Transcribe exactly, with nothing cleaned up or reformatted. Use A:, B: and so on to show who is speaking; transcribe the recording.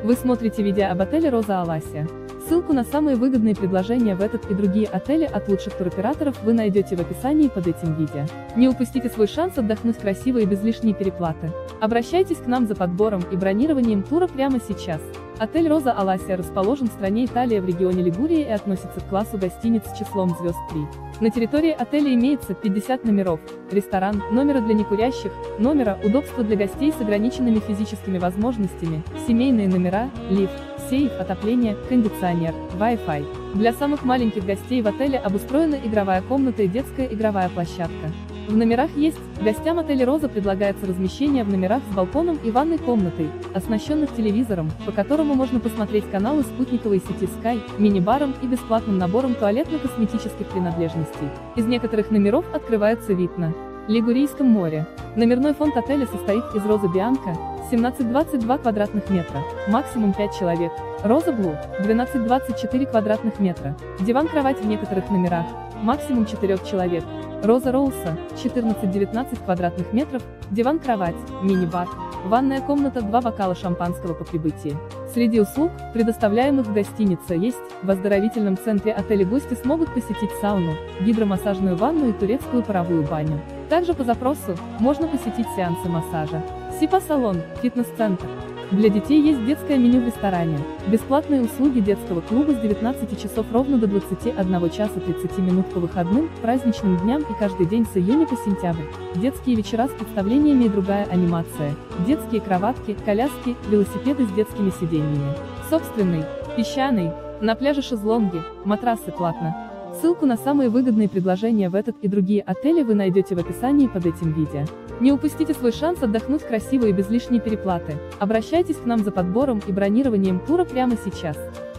A: Вы смотрите видео об отеле Роза Аласия. Ссылку на самые выгодные предложения в этот и другие отели от лучших туроператоров вы найдете в описании под этим видео. Не упустите свой шанс отдохнуть красиво и без лишней переплаты. Обращайтесь к нам за подбором и бронированием тура прямо сейчас. Отель Роза Аласия расположен в стране Италия в регионе Лигурия и относится к классу гостиниц с числом звезд три. На территории отеля имеется пятьдесят номеров, ресторан, номера для некурящих, номера, удобства для гостей с ограниченными физическими возможностями, семейные номера, лифт, сейф, отопление, кондиционер, Wi-Fi. Для самых маленьких гостей в отеле обустроена игровая комната и детская игровая площадка. В номерах есть, гостям отеля Роза предлагается размещение в номерах с балконом и ванной комнатой, оснащенных телевизором, по которому можно посмотреть каналы спутниковой сети Sky, мини-баром и бесплатным набором туалетно-косметических принадлежностей. Из некоторых номеров открывается вид на Лигурийском море. Номерной фонд отеля состоит из Роза Бианка, семнадцать двадцать два квадратных метра, максимум пять человек, Роза Блу, двенадцать двадцать четыре квадратных метра, диван-кровать в некоторых номерах, максимум четырех человек, Роза Роуса, четырнадцать девятнадцать квадратных метров, диван-кровать, мини-бар, ванная комната, два бокала шампанского по прибытии. Среди услуг, предоставляемых в гостинице, есть, в оздоровительном центре отеля гости смогут посетить сауну, гидромассажную ванну и турецкую паровую баню. Также по запросу, можно посетить сеансы массажа. Спа-салон, фитнес-центр. Для детей есть детское меню в ресторане, бесплатные услуги детского клуба с девятнадцати часов ровно до двадцати одного часа тридцати минут по выходным, праздничным дням и каждый день с июня по сентябрь, детские вечера с представлениями и другая анимация, детские кроватки, коляски, велосипеды с детскими сиденьями, собственный, песчаный, на пляже шезлонги, матрасы платно. Ссылку на самые выгодные предложения в этот и другие отели вы найдете в описании под этим видео. Не упустите свой шанс отдохнуть красиво и без лишней переплаты. Обращайтесь к нам за подбором и бронированием тура прямо сейчас.